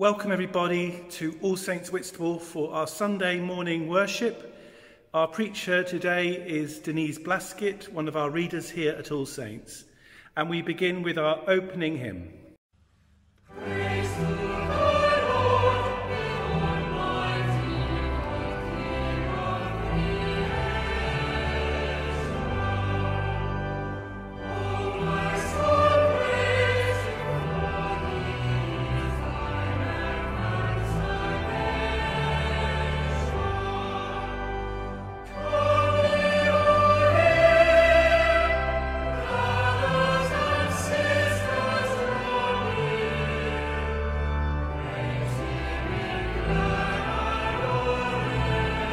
Welcome everybody to All Saints Whitstable for our Sunday morning worship. Our preacher today is Denise Blaskett, one of our readers here at All Saints. And we begin with our opening hymn. Praise to the Lord, the Almighty, King of creation. Oh, my soul, praise Him, for He is thy refuge, salvation. Come ye all here, brothers and sisters, draw near. Praise Him in glad adoration.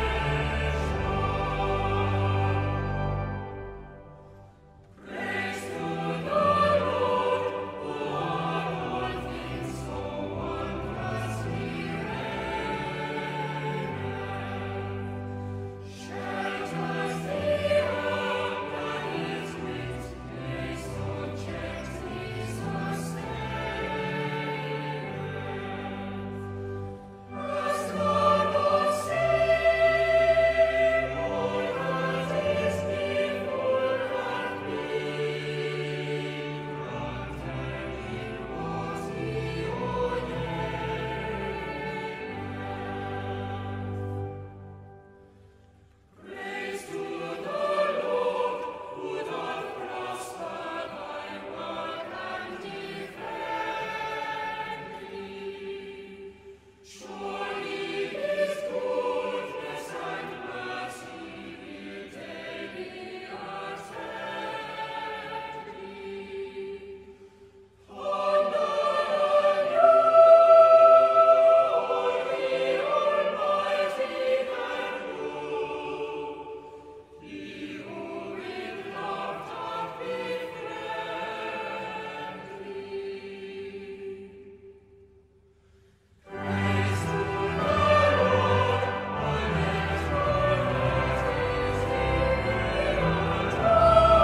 Praise to the Lord, who on all things so wondrously reigneth. Shelters the earth by His wings, He so gently sustaineth. The storm of sea, all that is before hath been granted in what He ordaineth. Praise to the Lord, who doth prosper thy work and defend thee. Surely His goodness and mercy will daily attend thee. Ponder anew all the Almighty can do. He who with love doth befriend thee. Praise to the Lord, let praises be unto Him.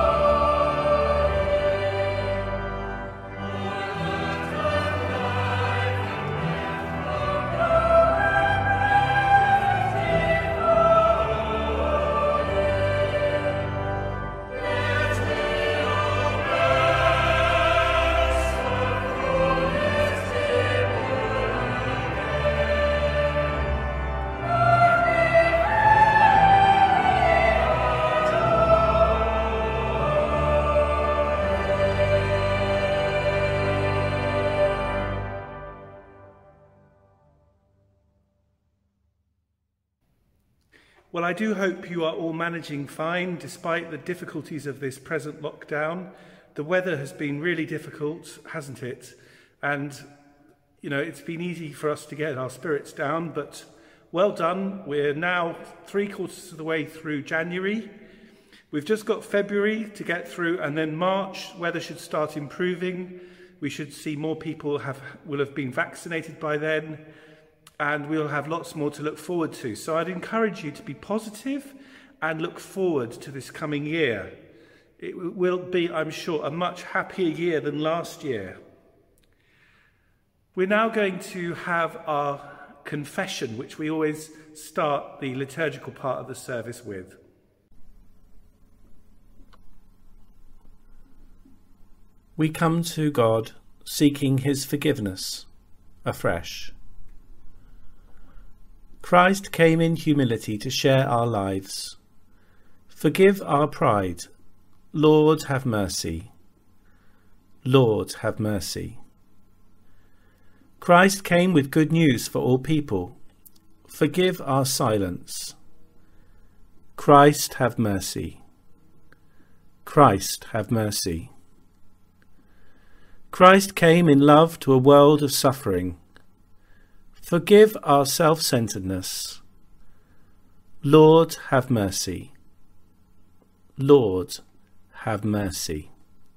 Well, I do hope you are all managing fine despite the difficulties of this present lockdown. The weather has been really difficult, hasn't it? And, it's been easy for us to get our spirits down, but well done. We're now 3/4 of the way through January. We've just got February to get through, and then March, weather should start improving. We should see more people will have been vaccinated by then, and we'll have lots more to look forward to. So I'd encourage you to be positive and look forward to this coming year. It will be, I'm sure, a much happier year than last year. We're now going to have our confession, which we always start the liturgical part of the service with. We come to God seeking His forgiveness afresh. Christ came in humility to share our lives. Forgive our pride. Lord, have mercy. Lord, have mercy. Christ came with good news for all people. Forgive our silence. Christ, have mercy. Christ, have mercy. Christ came in love to a world of suffering. Forgive our self-centeredness. Lord, have mercy. Lord, have mercy.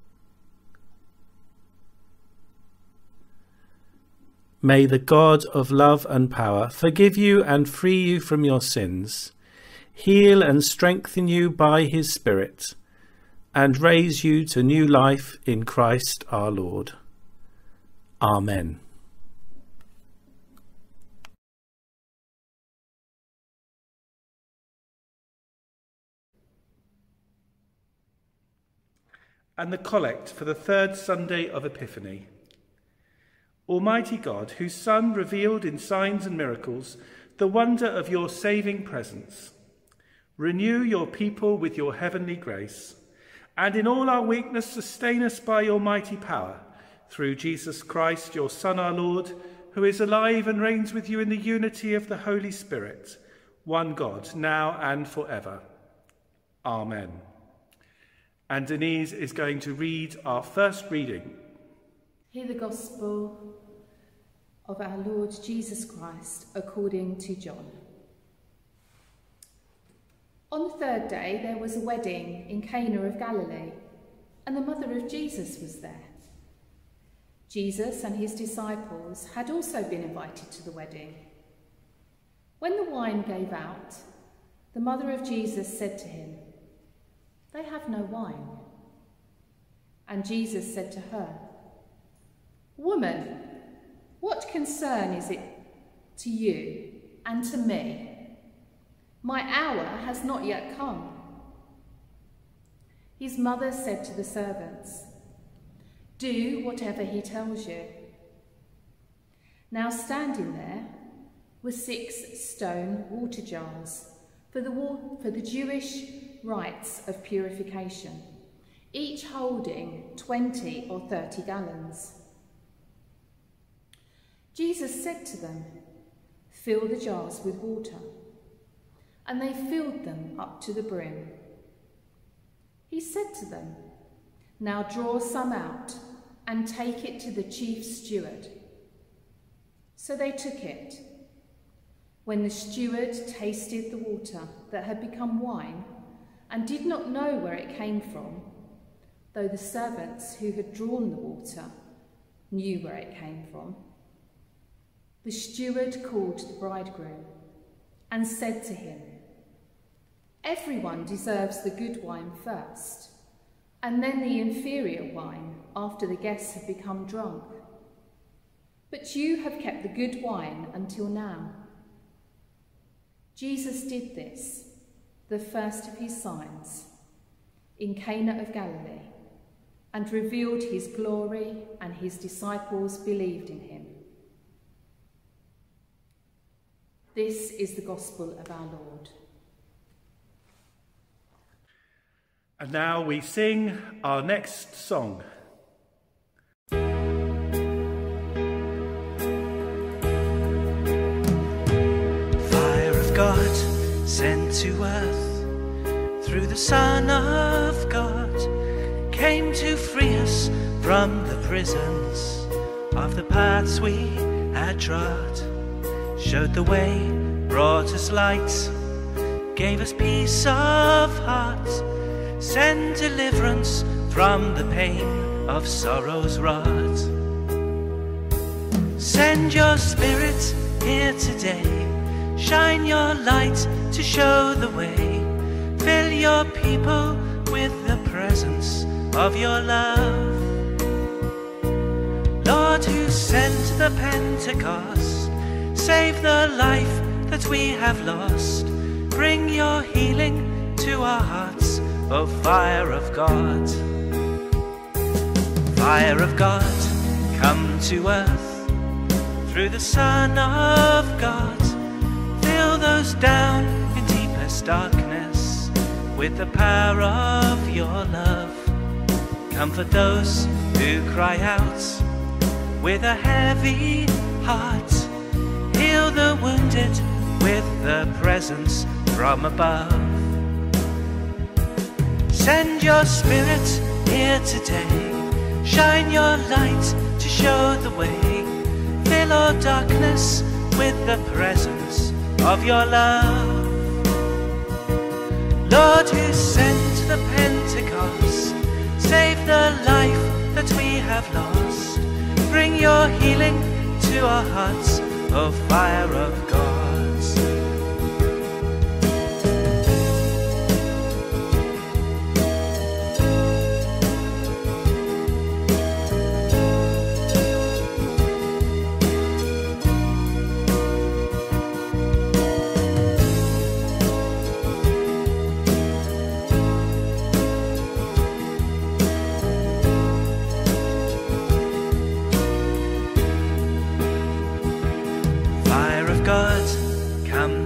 May the God of love and power forgive you and free you from your sins, heal and strengthen you by His Spirit, and raise you to new life in Christ our Lord. Amen. and the collect for the third Sunday of Epiphany. Almighty God, whose Son revealed in signs and miracles the wonder of your saving presence, renew your people with your heavenly grace, and in all our weakness sustain us by your mighty power, through Jesus Christ, your Son, our Lord, who is alive and reigns with you in the unity of the Holy Spirit, one God, now and forever. Amen. And Denise is going to read our first reading. Hear the Gospel of our Lord Jesus Christ according to John. On the third day there was a wedding in Cana of Galilee, and the mother of Jesus was there. Jesus and his disciples had also been invited to the wedding. When the wine gave out, the mother of Jesus said to him, "They have no wine." And Jesus said to her, "Woman, what concern is it to you and to me? My hour has not yet come." His mother said to the servants, "Do whatever he tells you." Now standing there were 6 stone water jars for the Jewish rites of purification, each holding 20 or 30 gallons. Jesus said to them, "Fill the jars with water," and they filled them up to the brim. He said to them, "Now draw some out and take it to the chief steward." So they took it. When the steward tasted the water that had become wine and did not know where it came from, though the servants who had drawn the water knew where it came from, the steward called the bridegroom and said to him, "Everyone deserves the good wine first, and then the inferior wine after the guests have become drunk. But you have kept the good wine until now." Jesus did this, the first of his signs, in Cana of Galilee, and revealed his glory, and his disciples believed in him. This is the gospel of our Lord. And now we sing our next song. Fire of God sent to earth through the Son of God came to free us from the prisons of the paths we had trod, showed the way, brought us light, gave us peace of heart, send deliverance from the pain of sorrow's rod. Send your Spirit here today, shine your light to show the way, fill your people with the presence of your love. Lord, who sent the Pentecost, save the life that we have lost, bring your healing to our hearts, O fire of God. Fire of God, come to earth through the Son of God, fill those down in deepest darkness with the power of your love. Comfort those who cry out with a heavy heart, heal the wounded with the presence from above. Send your Spirit here today, shine your light to show the way, fill all darkness with the presence of your love. Lord, who sent the Pentecost, save the life that we have lost, bring your healing to our hearts, O fire of God.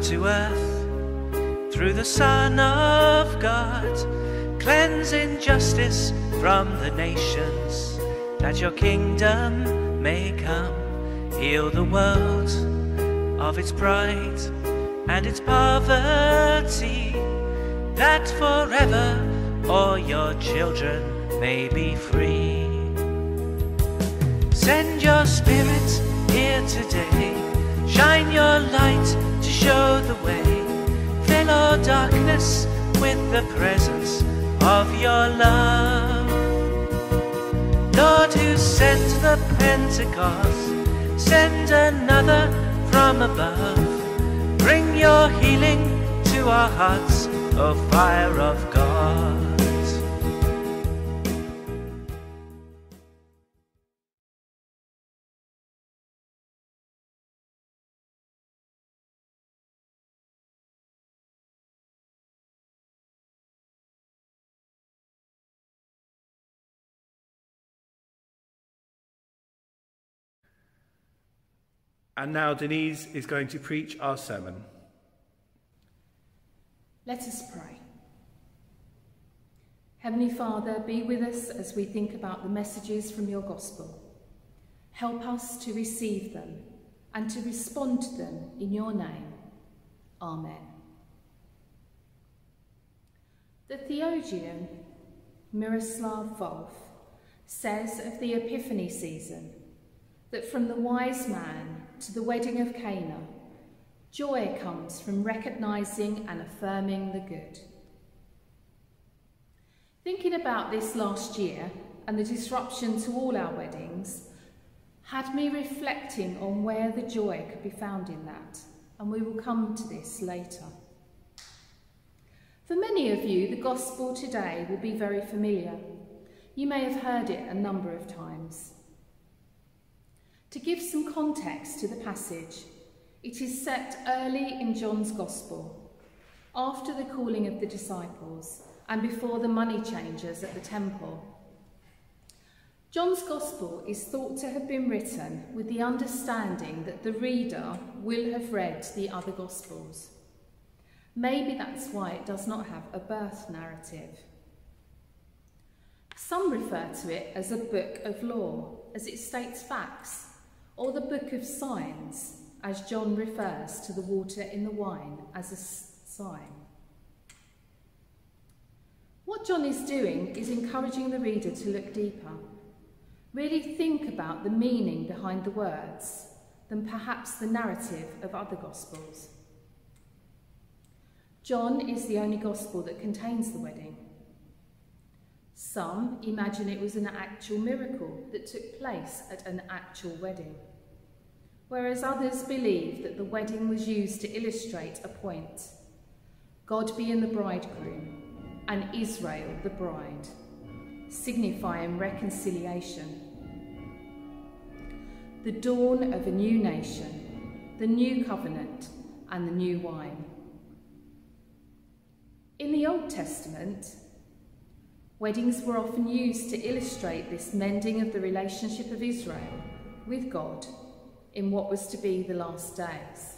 to earth through the Son of God. Cleanse injustice from the nations, that your kingdom may come. Heal the world of its pride and its poverty, that forever all your children may be free. Send your Spirit here today, shine your light to show the way. Fill all darkness with the presence of your love. Lord, who sent the Pentecost, send another from above. Bring your healing to our hearts, O fire of God. And now Denise is going to preach our sermon. Let us pray. Heavenly Father, be with us as we think about the messages from your gospel. Help us to receive them and to respond to them in your name. Amen. The theologian Miroslav Volf says of the Epiphany season that from the wise man to the wedding of Cana, joy comes from recognising and affirming the good. Thinking about this last year and the disruption to all our weddings had me reflecting on where the joy could be found in that, and we will come to this later. For many of you, the gospel today will be very familiar. You may have heard it a number of times. To give some context to the passage, it is set early in John's Gospel, after the calling of the disciples and before the money changers at the temple. John's Gospel is thought to have been written with the understanding that the reader will have read the other Gospels. Maybe that's why it does not have a birth narrative. Some refer to it as a book of law, as it states facts, or the book of signs, as John refers to the water in the wine as a sign. What John is doing is encouraging the reader to look deeper, really think about the meaning behind the words than perhaps the narrative of other Gospels. John is the only Gospel that contains the wedding. Some imagine it was an actual miracle that took place at an actual wedding, whereas others believe that the wedding was used to illustrate a point: God being the bridegroom and Israel the bride, signifying reconciliation. The dawn of a new nation, the new covenant, and the new wine. In the Old Testament, weddings were often used to illustrate this mending of the relationship of Israel with God in what was to be the last days.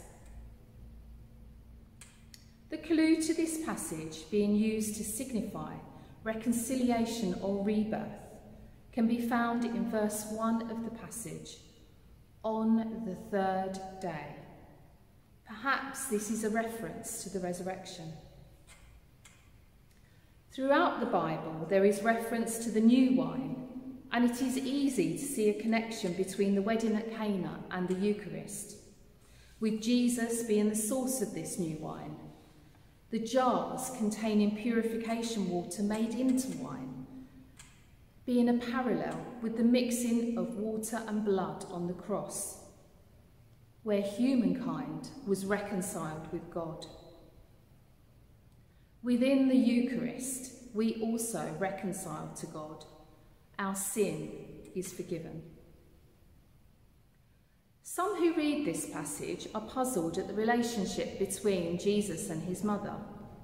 The clue to this passage being used to signify reconciliation or rebirth can be found in verse 1 of the passage, on the third day. Perhaps this is a reference to the resurrection. Throughout the Bible, there is reference to the new wine, and it is easy to see a connection between the wedding at Cana and the Eucharist, with Jesus being the source of this new wine, the jars containing purification water made into wine, being a parallel with the mixing of water and blood on the cross, where humankind was reconciled with God. Within the Eucharist, we also reconcile to God. Our sin is forgiven. Some who read this passage are puzzled at the relationship between Jesus and his mother.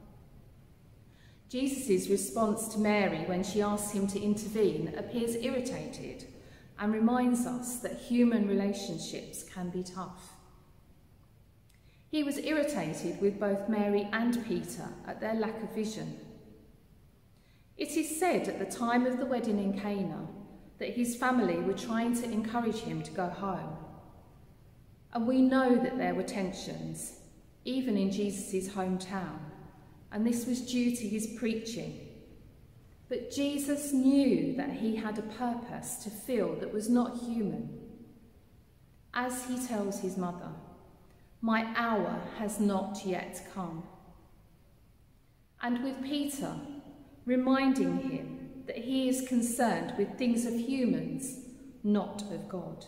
Jesus' response to Mary when she asks him to intervene appears irritated and reminds us that human relationships can be tough. He was irritated with both Mary and Peter at their lack of vision. It is said at the time of the wedding in Cana that his family were trying to encourage him to go home. And we know that there were tensions, even in Jesus' hometown, and this was due to his preaching. But Jesus knew that he had a purpose to fill that was not human. As he tells his mother, "My hour has not yet come." And with Peter, reminding him that he is concerned with things of humans, not of God.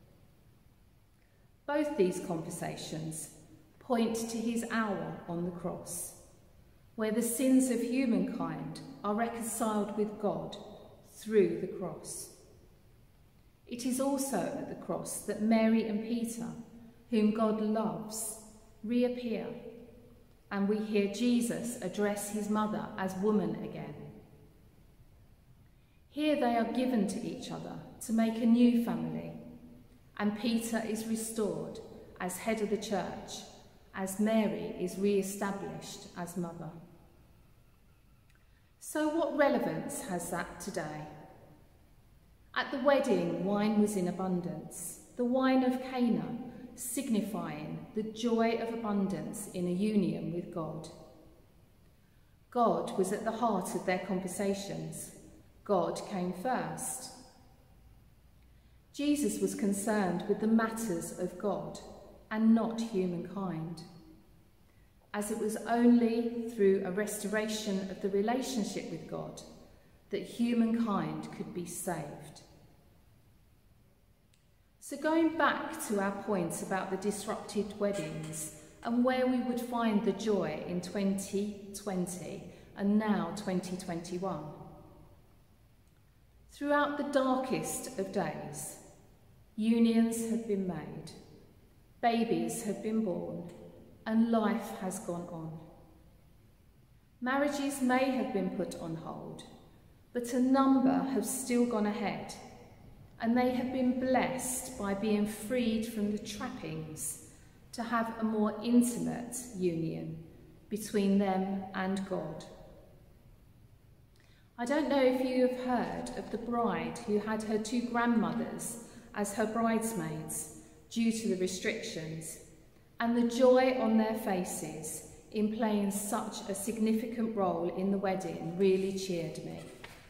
Both these conversations point to his hour on the cross, where the sins of humankind are reconciled with God through the cross. It is also at the cross that Mary and Peter, whom God loves, reappear, and we hear Jesus address his mother as woman again. Here they are given to each other to make a new family, and Peter is restored as head of the church, as Mary is re-established as mother. So what relevance has that today? At the wedding, wine was in abundance, the wine of Cana, signifying the joy of abundance in a union with God. God was at the heart of their conversations. God came first. Jesus was concerned with the matters of God and not humankind, as it was only through a restoration of the relationship with God that humankind could be saved. So going back to our point about the disrupted weddings and where we would find the joy in 2020 and now 2021. Throughout the darkest of days, unions have been made, babies have been born, and life has gone on. Marriages may have been put on hold, but a number have still gone ahead, and they have been blessed by being freed from the trappings to have a more intimate union between them and God. I don't know if you have heard of the bride who had her two grandmothers as her bridesmaids due to the restrictions, and the joy on their faces in playing such a significant role in the wedding really cheered me.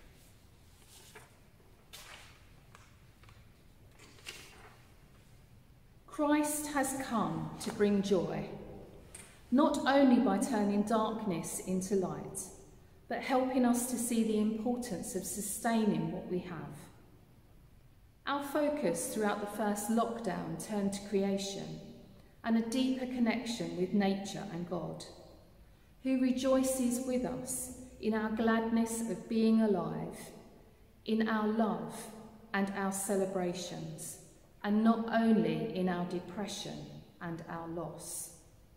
Christ has come to bring joy, not only by turning darkness into light, but helping us to see the importance of sustaining what we have. Our focus throughout the first lockdown turned to creation and a deeper connection with nature and God, who rejoices with us in our gladness of being alive, in our love and our celebrations, and not only in our depression and our loss.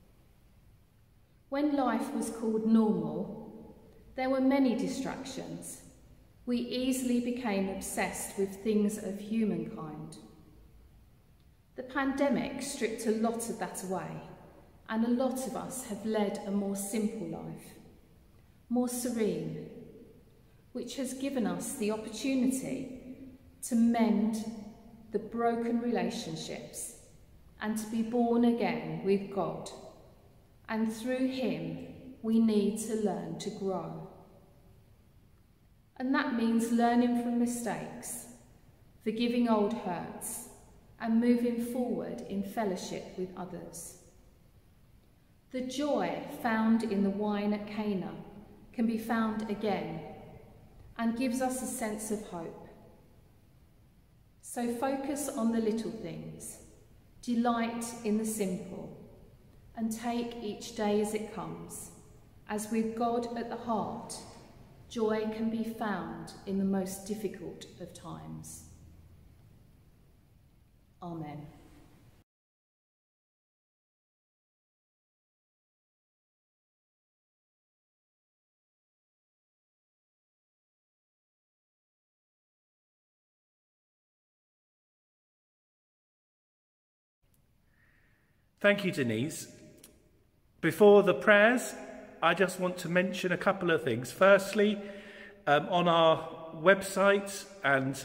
When life was called normal, there were many distractions. We easily became obsessed with things of humankind. The pandemic stripped a lot of that away, and a lot of us have led a more simple life, more serene, which has given us the opportunity to mend the broken relationships and to be born again with God. And through him, we need to learn to grow. And that means learning from mistakes, forgiving old hurts, and moving forward in fellowship with others. The joy found in the wine at Cana can be found again and gives us a sense of hope. So focus on the little things, delight in the simple, and take each day as it comes, as with God at the heart, joy can be found in the most difficult of times. Amen. Thank you, Denise. Before the prayers, I just want to mention a couple of things. Firstly, on our website and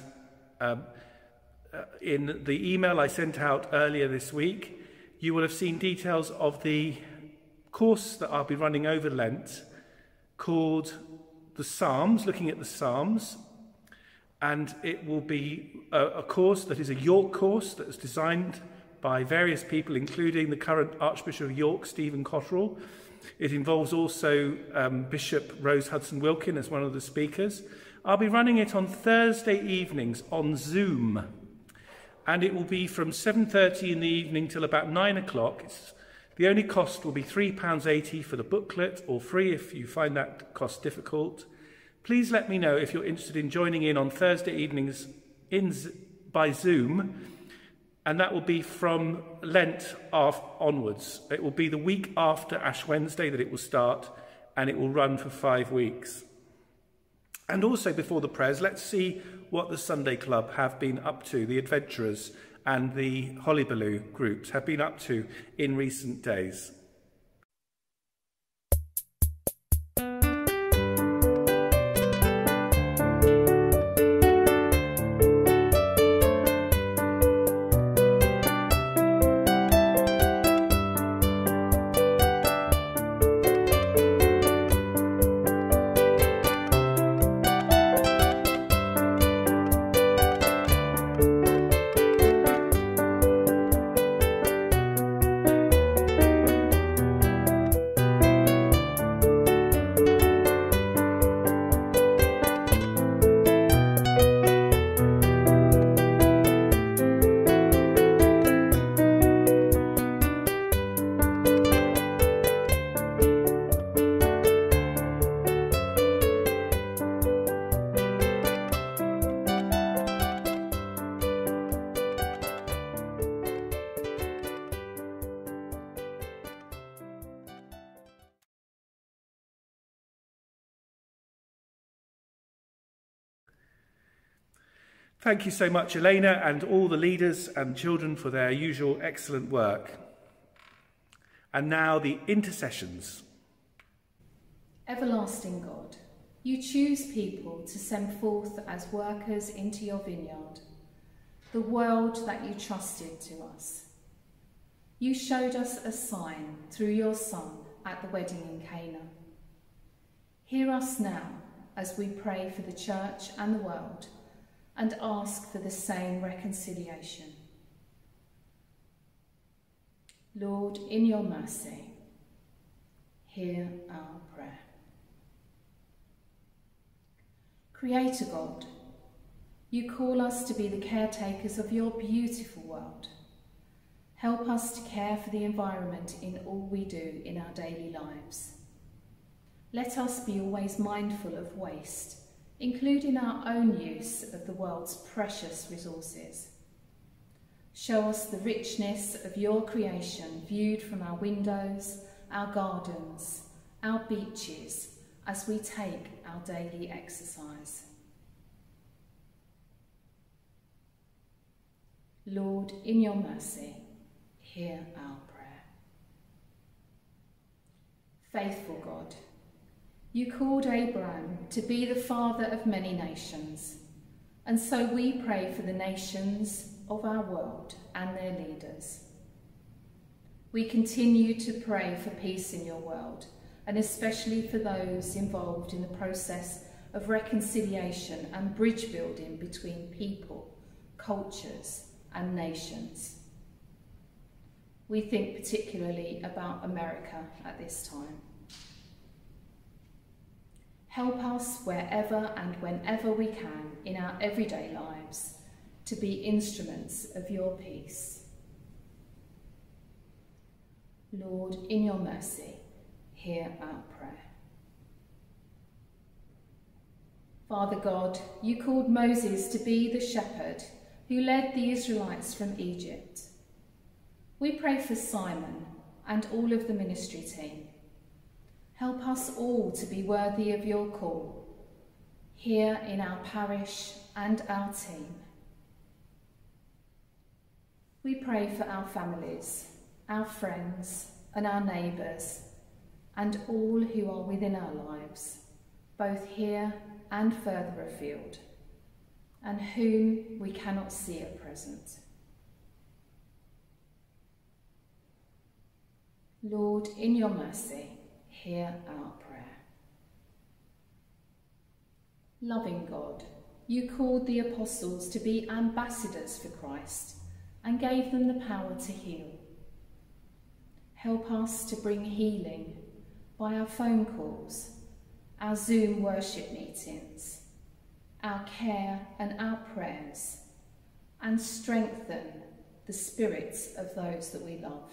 in the email I sent out earlier this week, you will have seen details of the course that I'll be running over Lent called the Psalms, looking at the Psalms. And it will be a course that is a York course that was designed by various people, including the current Archbishop of York, Stephen Cotterill. It involves also Bishop Rose Hudson-Wilkin as one of the speakers. I'll be running it on Thursday evenings on Zoom. And it will be from 7:30 in the evening till about 9 o'clock. The only cost will be £3.80 for the booklet, or free if you find that cost difficult. Please let me know if you're interested in joining in on Thursday evenings by Zoom, and that will be from Lent onwards. It will be the week after Ash Wednesday that it will start, and it will run for 5 weeks. And also before the prayers, let's see what the Sunday Club have been up to, the Adventurers and the Hollybaloo groups have been up to in recent days. Thank you so much, Elena, and all the leaders and children for their usual excellent work. And now the intercessions. Everlasting God, you choose people to send forth as workers into your vineyard, the world that you trusted to us. You showed us a sign through your Son at the wedding in Cana. Hear us now as we pray for the Church and the world, and ask for the same reconciliation. Lord, in your mercy, hear our prayer. Creator God, you call us to be the caretakers of your beautiful world. Help us to care for the environment in all we do in our daily lives. Let us be always mindful of waste, including our own use of the world's precious resources. Show us the richness of your creation viewed from our windows, our gardens, our beaches, as we take our daily exercise. Lord, in your mercy, hear our prayer. Faithful God, you called Abraham to be the father of many nations, and so we pray for the nations of our world and their leaders. We continue to pray for peace in your world, and especially for those involved in the process of reconciliation and bridge building between people, cultures, and nations. We think particularly about America at this time. Help us wherever and whenever we can in our everyday lives to be instruments of your peace. Lord, in your mercy, hear our prayer. Father God, you called Moses to be the shepherd who led the Israelites from Egypt. We pray for Simon and all of the ministry team. Help us all to be worthy of your call, here in our parish and our team. We pray for our families, our friends and our neighbours, and all who are within our lives, both here and further afield, and whom we cannot see at present. Lord, in your mercy, hear our prayer. Loving God, you called the apostles to be ambassadors for Christ and gave them the power to heal. Help us to bring healing by our phone calls, our Zoom worship meetings, our care and our prayers, and strengthen the spirits of those that we love.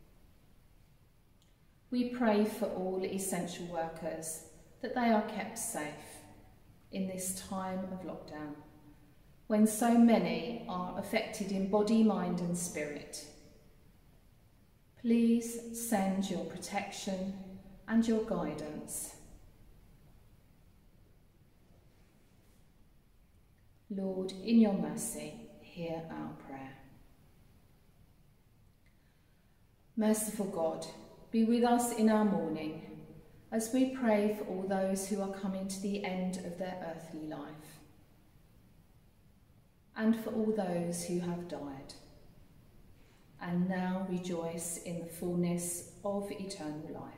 We pray for all essential workers that they are kept safe in this time of lockdown, when so many are affected in body, mind and spirit. Please send your protection and your guidance. Lord, in your mercy, hear our prayer. Merciful God, be with us in our mourning as we pray for all those who are coming to the end of their earthly life, and for all those who have died and now rejoice in the fullness of eternal life.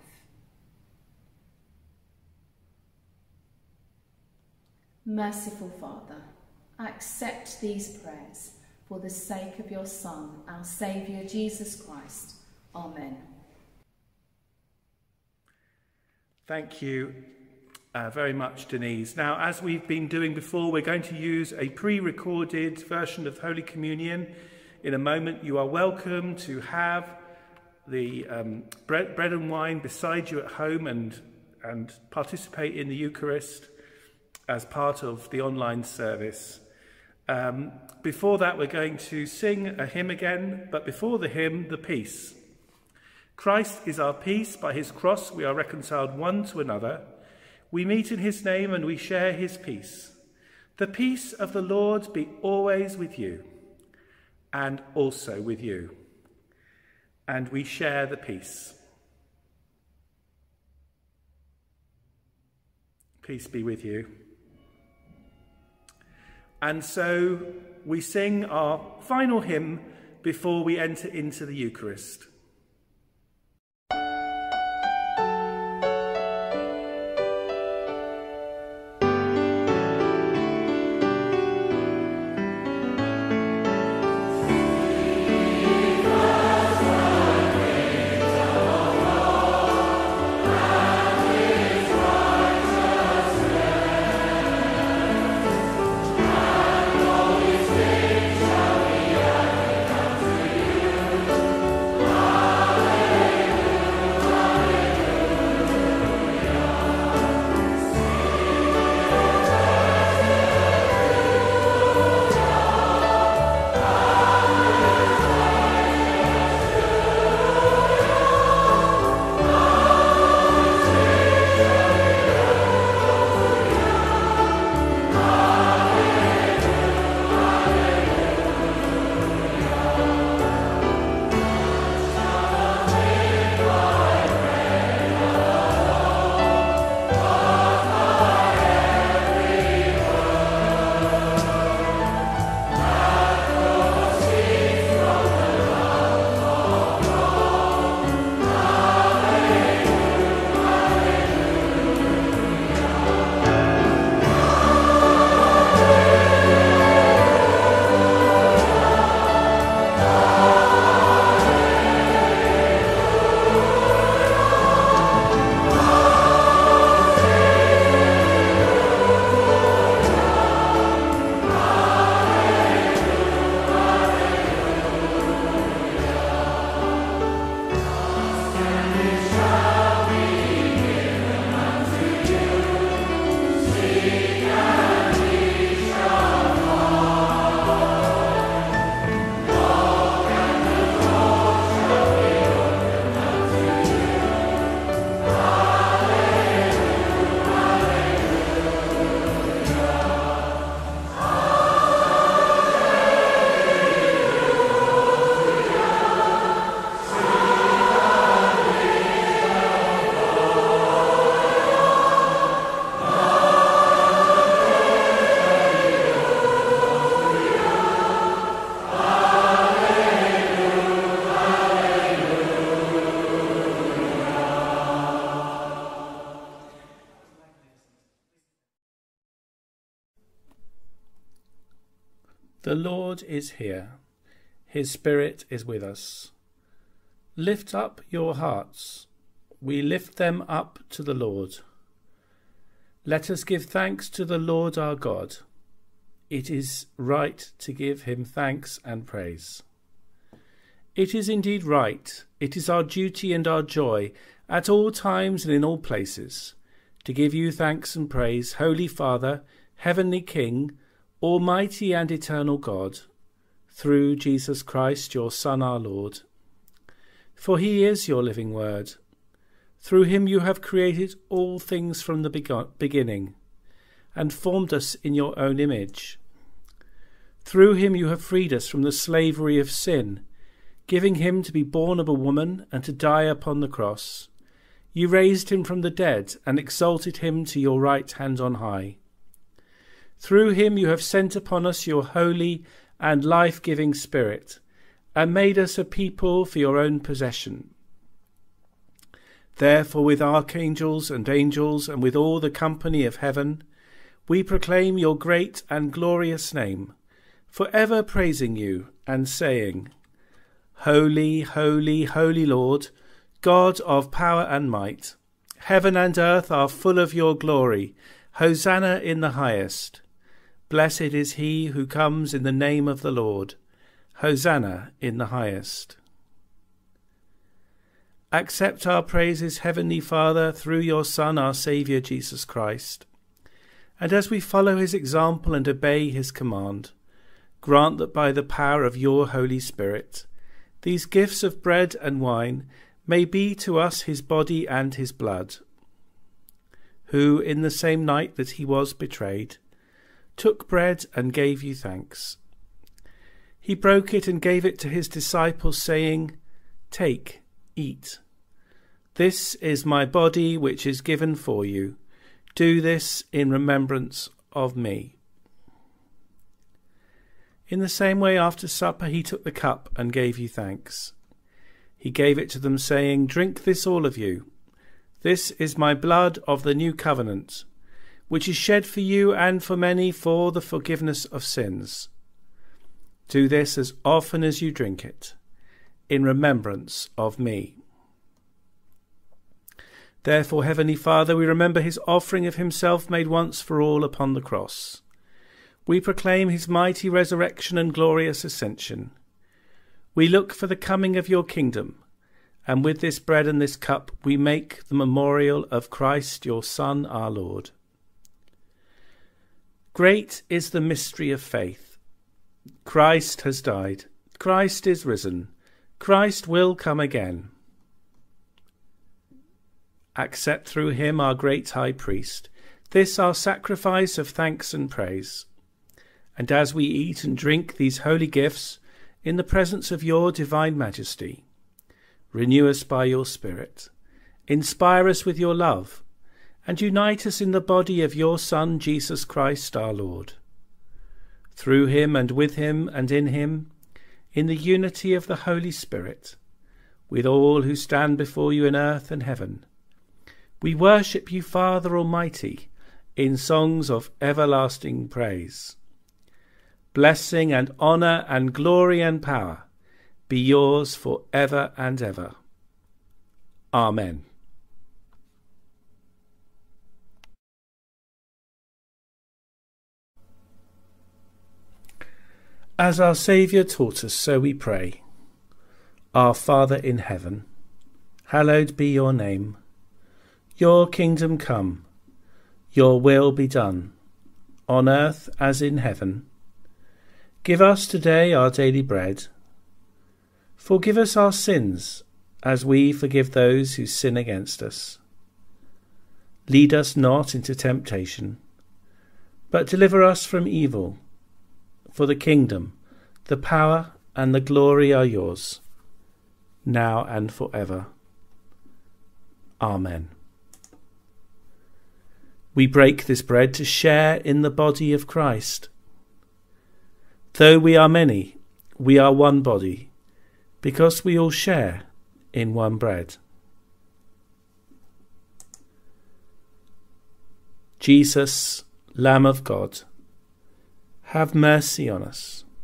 Merciful Father, accept these prayers for the sake of your Son, our Saviour, Jesus Christ. Amen. Thank you very much, Denise. Now, as we've been doing before, we're going to use a pre-recorded version of Holy Communion. In a moment, you are welcome to have the bread and wine beside you at home and participate in the Eucharist as part of the online service. Before that, we're going to sing a hymn again, but before the hymn, the peace. Christ is our peace. By his cross we are reconciled one to another. We meet in his name and we share his peace. The peace of the Lord be always with you and also with you. And we share the peace. Peace be with you. And so we sing our final hymn before we enter into the Eucharist. Amen. The Lord is here. His Spirit is with us. Lift up your hearts. We lift them up to the Lord. Let us give thanks to the Lord our God. It is right to give him thanks and praise. It is indeed right. It is our duty and our joy at all times and in all places to give you thanks and praise, Holy Father, Heavenly King, Almighty and eternal God, through Jesus Christ, your Son, our Lord. For he is your living word. Through him you have created all things from the beginning, and formed us in your own image. Through him you have freed us from the slavery of sin, giving him to be born of a woman and to die upon the cross. You raised him from the dead and exalted him to your right hand on high. Through him you have sent upon us your holy and life-giving Spirit, and made us a people for your own possession. Therefore, with archangels and angels, and with all the company of heaven, we proclaim your great and glorious name, for ever praising you and saying, Holy, holy, holy Lord, God of power and might, heaven and earth are full of your glory. Hosanna in the highest. Blessed is he who comes in the name of the Lord. Hosanna in the highest. Accept our praises, Heavenly Father, through your Son, our Saviour, Jesus Christ. And as we follow his example and obey his command, grant that by the power of your Holy Spirit, these gifts of bread and wine may be to us his body and his blood, who, in the same night that he was betrayed, took bread and gave you thanks. He broke it and gave it to his disciples, saying, Take, eat. This is my body which is given for you. Do this in remembrance of me. In the same way, after supper, he took the cup and gave you thanks. He gave it to them, saying, Drink this, all of you. This is my blood of the new covenant, which is shed for you and for many for the forgiveness of sins. Do this as often as you drink it, in remembrance of me. Therefore, Heavenly Father, we remember his offering of himself made once for all upon the cross. We proclaim his mighty resurrection and glorious ascension. We look for the coming of your kingdom, and with this bread and this cup we make the memorial of Christ, your Son, our Lord. Great is the mystery of faith. Christ has died. Christ is risen. Christ will come again. Accept through him, our great high priest, this our sacrifice of thanks and praise. And as we eat and drink these holy gifts in the presence of your divine majesty, renew us by your Spirit, inspire us with your love, and unite us in the body of your Son, Jesus Christ our Lord. Through him and with him and in him, in the unity of the Holy Spirit, with all who stand before you in earth and heaven, we worship you, Father Almighty, in songs of everlasting praise. Blessing and honour and glory and power be yours for ever and ever. Amen. As our Saviour taught us, so we pray. Our Father in heaven, hallowed be your name. Your kingdom come, your will be done, on earth as in heaven. Give us today our daily bread. Forgive us our sins, as we forgive those who sin against us. Lead us not into temptation, but deliver us from evil. For the kingdom, the power, and the glory are yours, now and forever. Amen. We break this bread to share in the body of Christ. Though we are many, we are one body, because we all share in one bread. Jesus, Lamb of God, have mercy on us.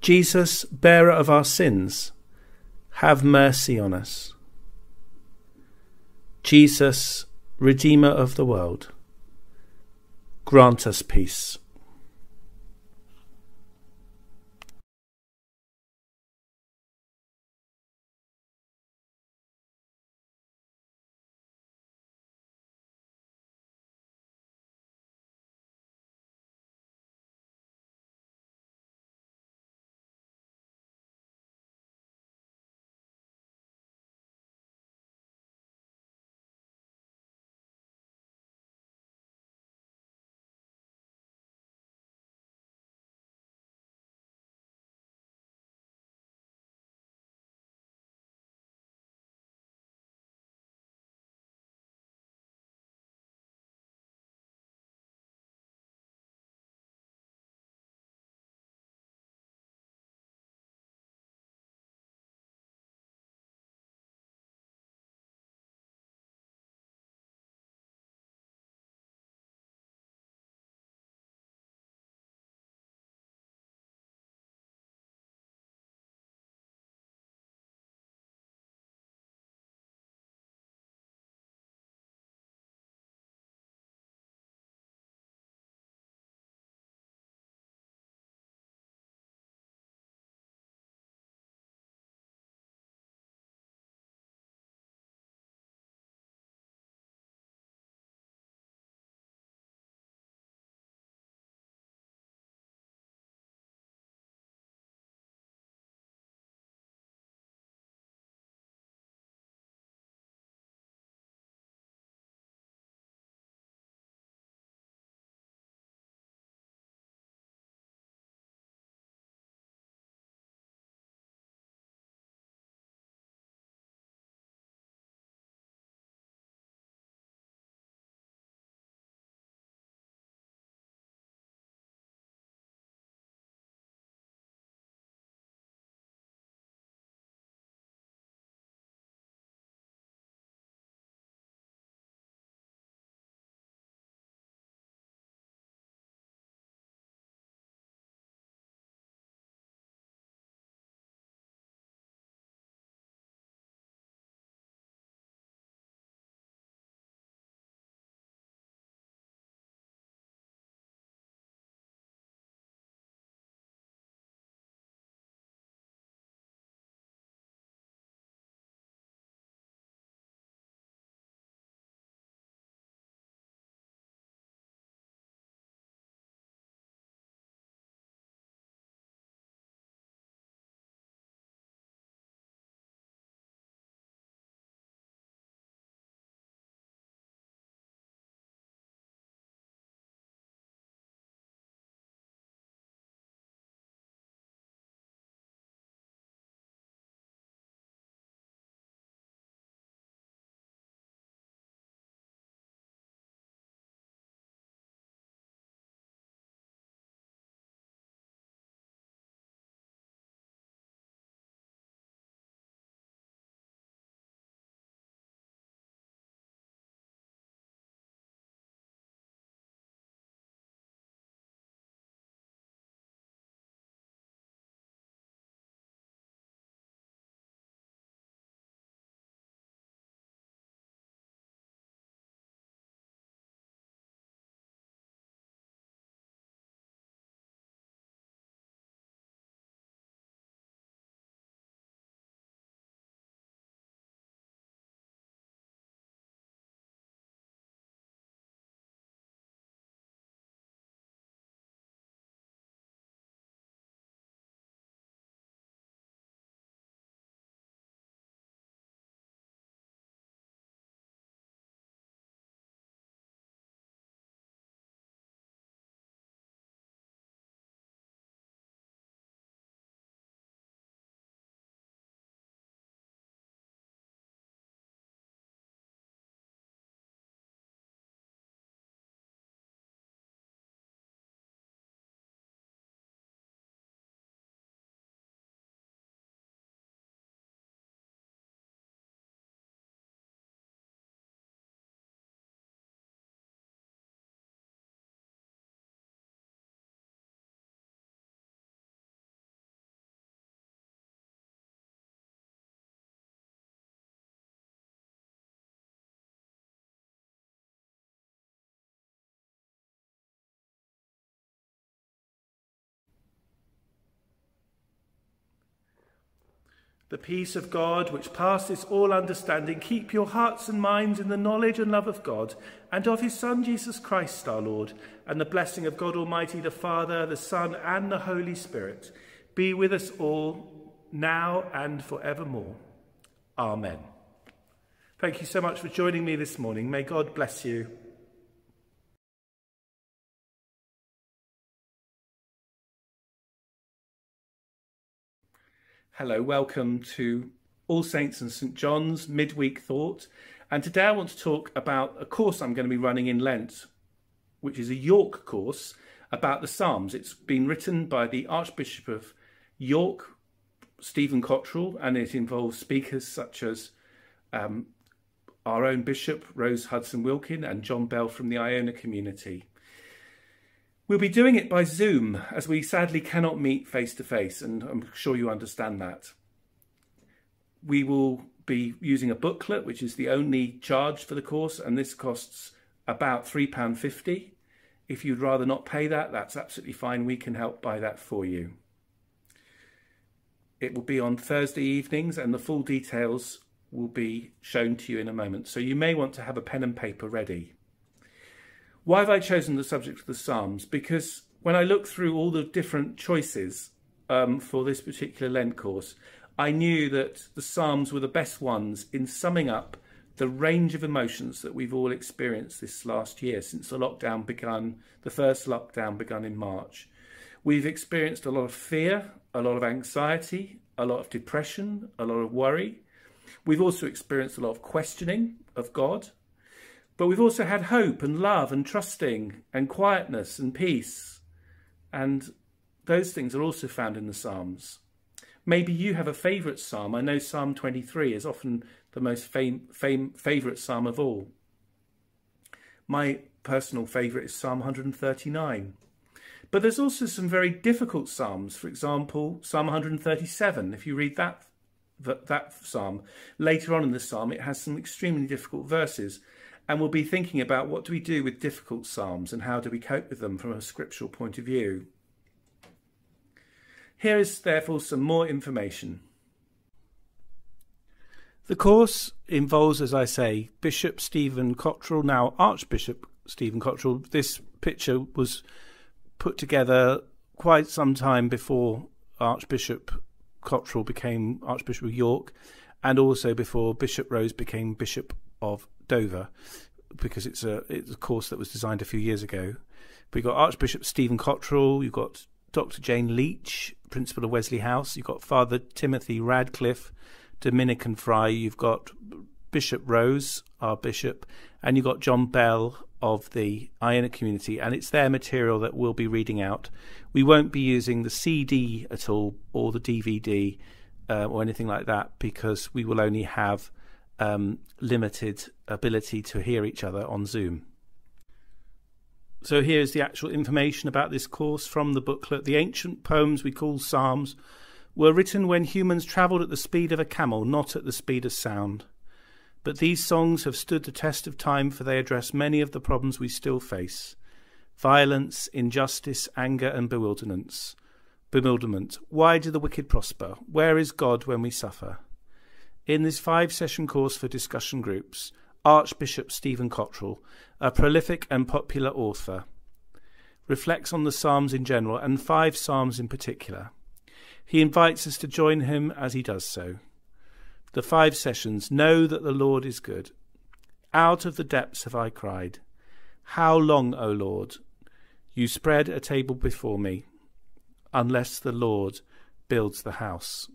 Jesus, bearer of our sins, have mercy on us. Jesus, Redeemer of the world, grant us peace. The peace of God, which passes all understanding, keep your hearts and minds in the knowledge and love of God and of his Son, Jesus Christ our Lord, and the blessing of God Almighty, the Father, the Son, and the Holy Spirit be with us all now and forevermore. Amen. Thank you so much for joining me this morning. May God bless you. Hello, welcome to All Saints and St John's Midweek Thought. And today I want to talk about a course I'm going to be running in Lent, which is a York course about the Psalms. It's been written by the Archbishop of York, Stephen Cottrell, and it involves speakers such as our own Bishop, Rose Hudson-Wilkin, and John Bell from the Iona community. We'll be doing it by Zoom, as we sadly cannot meet face-to-face, and I'm sure you understand that. We will be using a booklet, which is the only charge for the course, and this costs about £3.50. If you'd rather not pay that, that's absolutely fine. We can help buy that for you. It will be on Thursday evenings, and the full details will be shown to you in a moment. So you may want to have a pen and paper ready. Why have I chosen the subject of the Psalms? Because when I looked through all the different choices for this particular Lent course, I knew that the Psalms were the best ones in summing up the range of emotions that we've all experienced this last year since the lockdown begun, the first lockdown begun in March. We've experienced a lot of fear, a lot of anxiety, a lot of depression, a lot of worry. We've also experienced a lot of questioning of God. But we've also had hope and love and trusting and quietness and peace. And those things are also found in the Psalms. Maybe you have a favourite psalm. I know Psalm 23 is often the most favourite psalm of all. My personal favourite is Psalm 139. But there's also some very difficult psalms. For example, Psalm 137. If you read that psalm, later on in the psalm, it has some extremely difficult verses. And we'll be thinking about what do we do with difficult psalms and how do we cope with them from a scriptural point of view. Here is therefore some more information. The course involves, as I say, Bishop Stephen Cottrell, now Archbishop Stephen Cottrell. This picture was put together quite some time before Archbishop Cottrell became Archbishop of York, and also before Bishop Rose became Bishop of Dover, because it's a course that was designed a few years ago. But you've got Archbishop Stephen Cottrell, you've got Dr. Jane Leach, Principal of Wesley House, you've got Father Timothy Radcliffe, Dominican Friar, you've got Bishop Rose, our Bishop, and you've got John Bell of the Iona community, and it's their material that we'll be reading out. We won't be using the CD at all, or the DVD, or anything like that, because we will only have limited ability to hear each other on Zoom. So here's the actual information about this course from the booklet. The ancient poems we call psalms were written when humans travelled at the speed of a camel, not at the speed of sound. But these songs have stood the test of time, for they address many of the problems we still face: violence, injustice, anger and bewilderment. Why do the wicked prosper? Where is God when we suffer? In this 5-session course for discussion groups, Archbishop Stephen Cottrell, a prolific and popular author, reflects on the Psalms in general and 5 Psalms in particular. He invites us to join him as he does so. The 5 sessions: know that the Lord is good. Out of the depths have I cried. How long, O Lord? You spread a table before me, unless the Lord builds the house.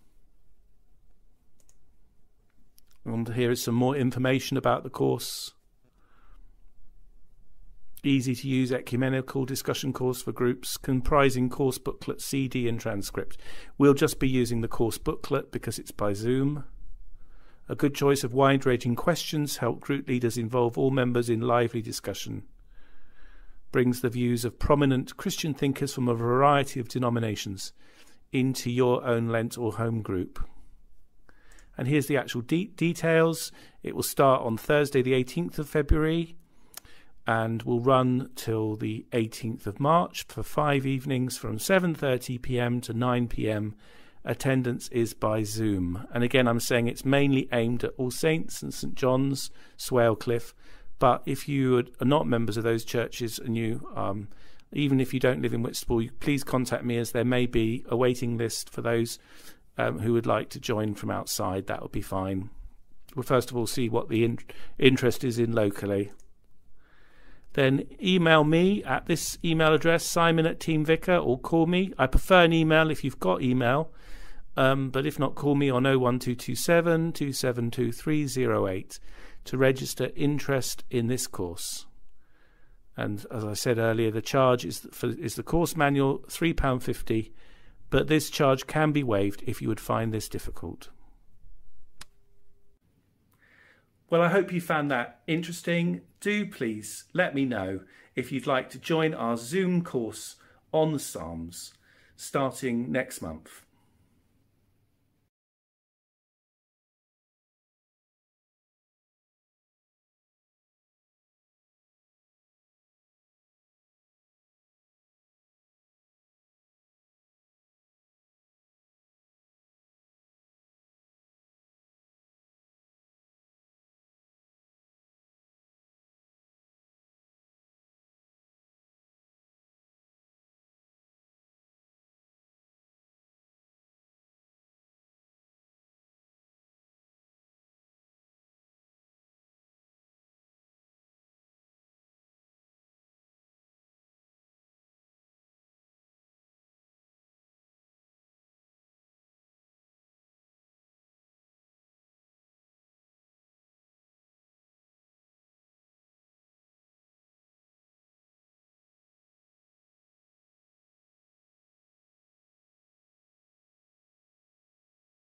And here is some more information about the course. Easy to use ecumenical discussion course for groups, comprising course booklet, CD and transcript. We'll just be using the course booklet because it's by Zoom. A good choice of wide-ranging questions help group leaders involve all members in lively discussion. Brings the views of prominent Christian thinkers from a variety of denominations into your own Lent or home group. And here's the actual details. It will start on Thursday the 18th of February and will run till the 18th of March for 5 evenings from 7:30 p.m. to 9 p.m. attendance is by Zoom. And again, I'm saying it's mainly aimed at All Saints and St John's, Swalcliffe. But if you are not members of those churches and you, even if you don't live in Whitstable, please contact me, as there may be a waiting list for those who would like to join from outside. That would be fine. We'll first of all see what the interest is in locally. Then email me at this email address, simon@teamvicar, or call me. I prefer an email if you've got email, but if not, call me on 01227 272308 to register interest in this course. And as I said earlier, the charge is the course manual, £3.50, but this charge can be waived if you would find this difficult. Well, I hope you found that interesting. Do please let me know if you'd like to join our Zoom course on the Psalms starting next month.